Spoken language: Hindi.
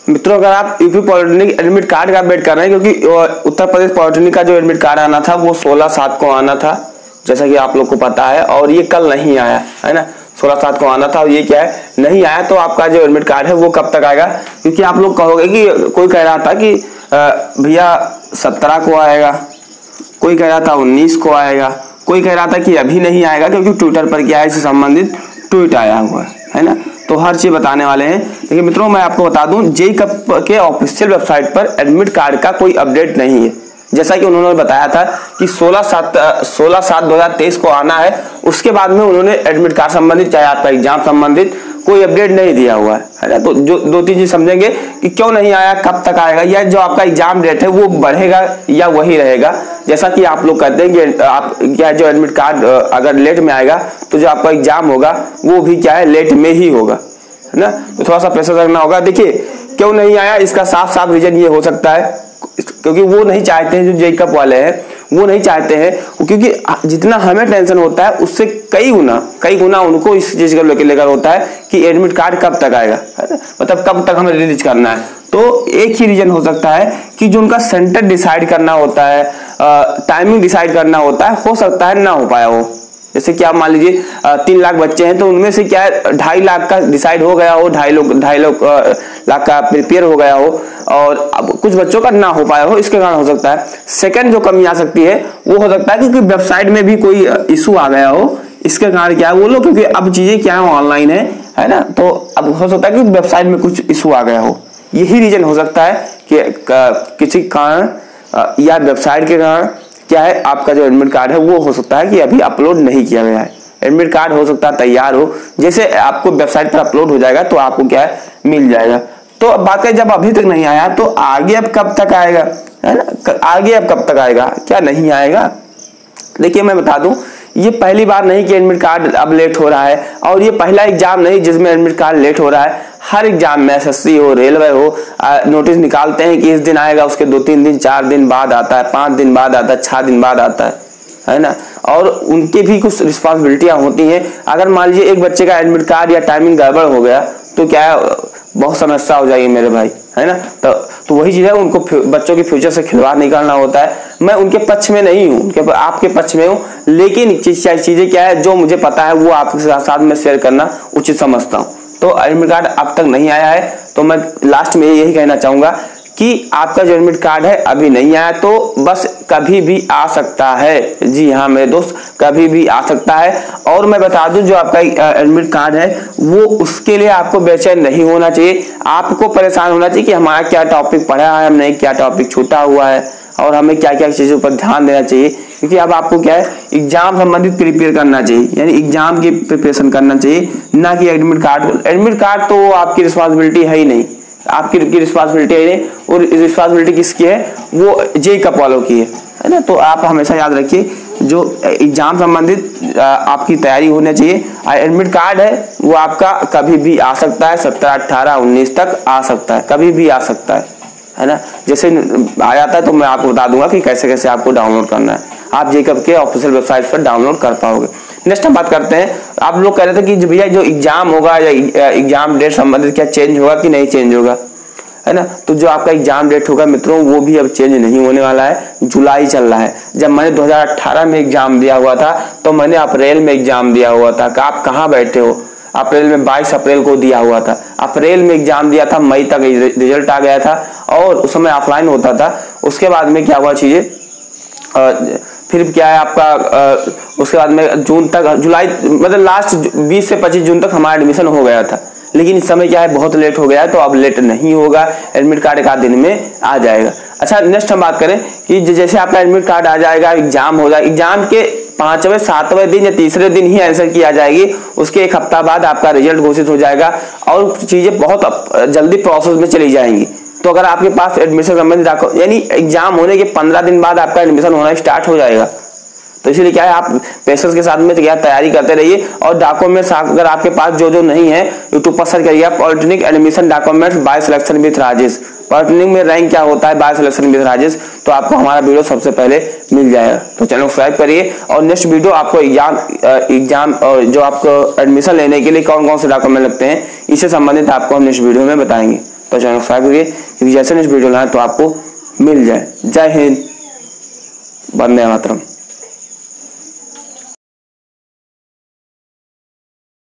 मित्रों अगर आप यूपी पॉलिटेक्निक एडमिट कार्ड का अपडेट कर रहे हैं, क्योंकि उत्तर प्रदेश पॉलिटेक्निक का जो एडमिट कार्ड आना था वो 16/7 को आना था, जैसा कि आप लोग को पता है, और ये कल नहीं आया है ना। 16/7 को आना था और ये क्या है, नहीं आया। तो आपका जो एडमिट कार्ड है वो कब तक आएगा? क्योंकि आप लोग कहोगे कि कोई कह रहा था कि भैया 17 को आएगा, कोई कह रहा था 19 को आएगा, कोई कह रहा था कि अभी नहीं आएगा क्योंकि ट्विटर पर क्या है इससे संबंधित ट्वीट आया हुआ है ना। तो हर चीज बताने वाले हैं। देखिए मित्रों, मैं आपको बता दूं, जेईई के ऑफिशियल वेबसाइट पर एडमिट कार्ड का कोई अपडेट नहीं है। जैसा कि उन्होंने बताया था कि 16/7/2023 को आना है, उसके बाद में उन्होंने एडमिट कार्ड संबंधित चाहे आपका एग्जाम संबंधित कोई अपडेट नहीं दिया हुआ है ना। तो जो 2-3 चीज समझेंगे कि क्यों नहीं आया, कब तक आएगा, या जो आपका एग्जाम डेट है वो बढ़ेगा या वही रहेगा। जैसा कि आप लोग कहते हैं कि आप क्या जो एडमिट कार्ड अगर लेट में आएगा तो जो आपका एग्जाम होगा वो भी क्या है, लेट में ही होगा, है ना। तो थोड़ा सा प्रेशर रखना होगा। देखिए क्यों नहीं आया, इसका साफ साफ रीजन ये हो सकता है क्योंकि वो नहीं चाहते हैं, जो जेईई कप वाले हैं वो नहीं चाहते हैं, क्योंकि जितना हमें टेंशन होता है उससे कई गुना उनको इस चीज को लेकर होता है कि एडमिट कार्ड कब तक आएगा, मतलब कब तक हमें रिलीज करना है। तो एक ही रीजन हो सकता है कि जो उनका सेंटर डिसाइड करना होता है, टाइमिंग डिसाइड करना होता है, हो सकता है ना हो पाया हो। जैसे कि आप मान लीजिए 3 लाख बच्चे हैं तो उनमें से क्या है 2.5 लाख का डिसाइड हो गया हो, 2.5 लाख का प्रिपेयर हो गया हो, और अब कुछ बच्चों का ना हो पाया हो, इसके कारण हो सकता है। सेकंड जो कमी आ सकती है वो हो सकता है क्योंकि वेबसाइट में भी कोई इशू आ गया हो, इसके कारण क्या है वो लोग, क्योंकि अब चीजें क्या है ऑनलाइन है ना, तो अब हो सकता है कि वेबसाइट में कुछ इशू आ गया हो। यही रीजन हो सकता है कि किसी कारण या वेबसाइट के कारण क्या है आपका जो एडमिट कार्ड है वो हो सकता है कि अभी अपलोड नहीं किया गया है। एडमिट कार्ड हो सकता है तैयार हो, जैसे आपको वेबसाइट पर अपलोड हो जाएगा तो आपको क्या है मिल जाएगा। तो अब बात है, जब अभी तक नहीं आया तो आगे अब कब तक आएगा, है ना। आगे अब कब तक आएगा, क्या नहीं आएगा? देखिए मैं बता दूं, ये पहली बार नहीं कि एडमिट कार्ड अब लेट हो रहा है, और ये पहला एग्जाम नहीं जिसमें एडमिट कार्ड लेट हो रहा है। हर एग्जाम में एसएससी हो, रेलवे हो, नोटिस निकालते हैं कि इस दिन आएगा, उसके 2-3 दिन 4 दिन बाद आता है, 5 दिन बाद आता है, 6 दिन बाद आता है ना। और उनके भी कुछ रिस्पॉन्सिबिलिटियां होती हैं। अगर मान लीजिए एक बच्चे का एडमिट कार्ड या टाइमिंग गड़बड़ हो गया तो क्या है, बहुत समस्या हो जाएगी मेरे भाई, है ना। तो वही चीज है, उनको बच्चों के फ्यूचर से खिलवाड़ नहीं करना होता है। मैं उनके पक्ष में नहीं हूँ, आपके पक्ष में हूँ, लेकिन चीजें क्या है जो मुझे पता है वो आपके साथ में शेयर करना उचित समझता हूँ। तो एडमिट कार्ड अब तक नहीं आया है, तो मैं लास्ट में यही कहना चाहूंगा कि आपका जो एडमिट कार्ड है अभी नहीं आया तो बस कभी भी आ सकता है। जी हाँ मेरे दोस्त, कभी भी आ सकता है। और मैं बता दूं, जो आपका एडमिट कार्ड है वो, उसके लिए आपको बेचैन नहीं होना चाहिए। आपको परेशान होना चाहिए कि हमारा क्या टॉपिक पढ़ा है हमने, क्या टॉपिक छूटा हुआ है, और हमें क्या क्या चीजों पर ध्यान देना चाहिए। क्योंकि अब आपको क्या है, एग्जाम संबंधित प्रिपेयर करना चाहिए, यानी एग्जाम की प्रिपरेशन करना चाहिए, ना कि एडमिट कार्ड। एडमिट कार्ड तो आपकी रिस्पॉन्सिबिलिटी है ही नहीं, आपकी रिस्पॉन्सिबिलिटी है नहीं, और रिस्पॉन्सिबिलिटी किसकी है, वो जेईई कप वालों की है ना। तो आप हमेशा याद रखिए, जो एग्जाम संबंधित आपकी तैयारी होनी चाहिए। एडमिट कार्ड है वो आपका कभी भी आ सकता है, 17, 18, 19 तक आ सकता है, कभी भी आ सकता है ना। जैसे आ जाता है तो मैं आपको बता दूंगा कि कैसे कैसे आपको डाउनलोड करना है। आप जेईई कप के ऑफिशियल वेबसाइट पर डाउनलोड कर पाओगे। नेक्स्ट हम बात करते हैं, आप लोग कह रहे थे कि भैया जो एग्जाम होगा या एग्जाम डेट संबंधित क्या चेंज होगा कि नहीं चेंज होगा, है ना। तो जो आपका एग्जाम डेट होगा मित्रों वो भी अब चेंज नहीं होने वाला है। जुलाई चल रहा है, जब मैंने 2018 में एग्जाम दिया हुआ था तो मैंने अप्रैल में एग्जाम दिया हुआ था। आप कहाँ बैठे हो, अप्रैल में 22 अप्रैल को दिया हुआ था। अप्रैल में एग्जाम दिया था, मई तक रिजल्ट आ गया था, और उस समय ऑफलाइन होता था। उसके बाद में क्या हुआ चीजें, फिर क्या है आपका उसके बाद में जून तक, जुलाई मतलब लास्ट 20 से 25 जून तक हमारा एडमिशन हो गया था। लेकिन इस समय क्या है, बहुत लेट हो गया है, तो अब लेट नहीं होगा, एडमिट कार्ड एक आध दिन में आ जाएगा। अच्छा नेक्स्ट हम बात करें कि जैसे आपका एडमिट कार्ड आ जाएगा, एग्जाम हो जाएगा, एग्जाम के 5वें 7वें दिन या तीसरे दिन ही आंसर की आ जाएगी, उसके 1 हफ्ता बाद आपका रिजल्ट घोषित हो जाएगा, और चीजें बहुत जल्दी प्रोसेस में चली जाएंगी। तो अगर आपके पास एडमिशन संबंधित यानी एग्जाम होने के 15 दिन बाद आपका एडमिशन होना स्टार्ट हो जाएगा। तो इसलिए क्या है, आप पेशेंस के साथ में क्या तैयारी करते रहिए, और डॉक्यूमेंट्स अगर आपके पास जो नहीं है, यूट्यूब पर सर्च करिए polytechnic admission documents by selection with Rajesh. Polytechnic में रैंक क्या होता है बाय सिलेक्शन विद राजेश, तो आपको हमारा वीडियो सबसे पहले मिल जाएगा। तो चैनल सब्सक्राइब करिए, और नेक्स्ट वीडियो आपको एग्जाम और जो आपको एडमिशन लेने के लिए कौन कौन से डॉक्यूमेंट लगते हैं इससे संबंधित आपको हम नेक्स्ट वीडियो में बताएंगे। तो चैनल सब्सक्राइब करिए, क्योंकि जैसे इस वीडियो लाए तो आपको मिल जाए। जय हिंद, वंदे मातरम।